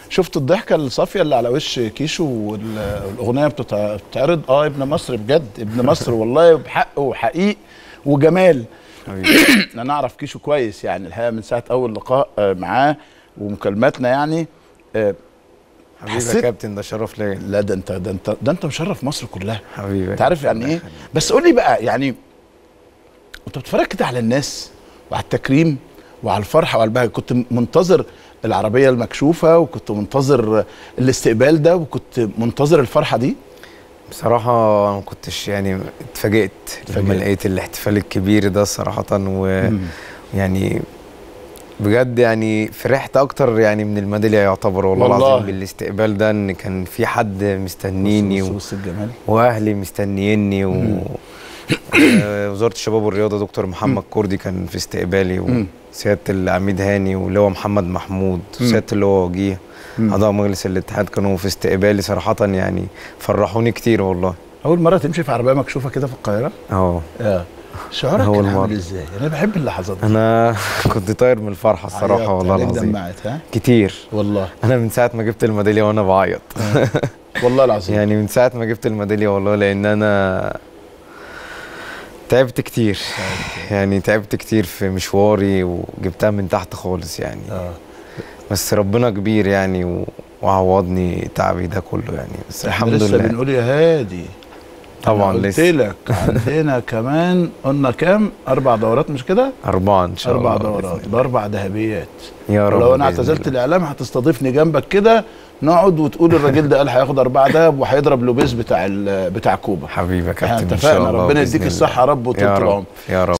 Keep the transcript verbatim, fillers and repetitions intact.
شفت الضحكه الصافيه اللي على وش كيشو والاغنيه بتتعرض. اه ابن مصر بجد، ابن مصر والله بحق وحقيق وجمال. انا اعرف كيشو كويس يعني الحقيقه من ساعه اول لقاء معاه ومكالماتنا يعني. حبيبي يا كابتن، ده شرف ليا. لا ده انت ده انت ده انت مشرف مصر كلها حبيبي. انت عارف يعني ايه. بس قول لي بقى يعني انت بتتفرج كده على الناس وعلى التكريم وعلى الفرحه وعلى البهجه، كنت منتظر العربيه المكشوفه وكنت منتظر الاستقبال ده وكنت منتظر الفرحه دي؟ بصراحه ما كنتش يعني اتفاجئت لما لقيت الاحتفال الكبير ده صراحه، ويعني بجد يعني فرحت اكتر يعني من الميداليه يعتبر والله, والله العظيم بالاستقبال ده، ان كان في حد مستنيني و... واهلي مستنييني و... وزاره الشباب والرياضه دكتور محمد كردي كان في استقبالي، وسياده العميد هاني واللواء محمد محمود وسياده اللواء وجيه اعضاء مجلس الاتحاد كانوا في استقبالي صراحه، يعني فرحوني كتير والله. اول مره تمشي في عربيه مكشوفه كده في القاهره؟ اه اه شعورك كان عامل ازاي؟ انا بحب اللحظات دي. انا كنت طاير من الفرحه الصراحه والله العظيم. دمعت ها؟ كتير والله. انا من ساعه ما جبت الميداليه وانا بعيط والله العظيم. يعني من ساعه ما جبت الميداليه والله، لان انا تعبت كتير يعني تعبت كتير في مشواري وجبتها من تحت خالص يعني. اه بس ربنا كبير يعني وعوضني تعبي ده كله يعني، بس الحمد لله. لسه بنقول يا هادي طبعا لسه. قلت لك عندنا كمان قلنا كام؟ اربع دورات مش كده؟ اربعه ان شاء الله. اربع دورات باربع ذهبيات يا رب. ولو انا اعتزلت الاعلام هتستضيفني جنبك كده نقعد وتقول الراجل ده قال هياخد اربعه دهب وهيضرب لوبيز بتاع بتاع كوبا. حبيبي يا كابتن اتفقنا. ربنا يديك الصحه يا رب وطول العمر يا رب.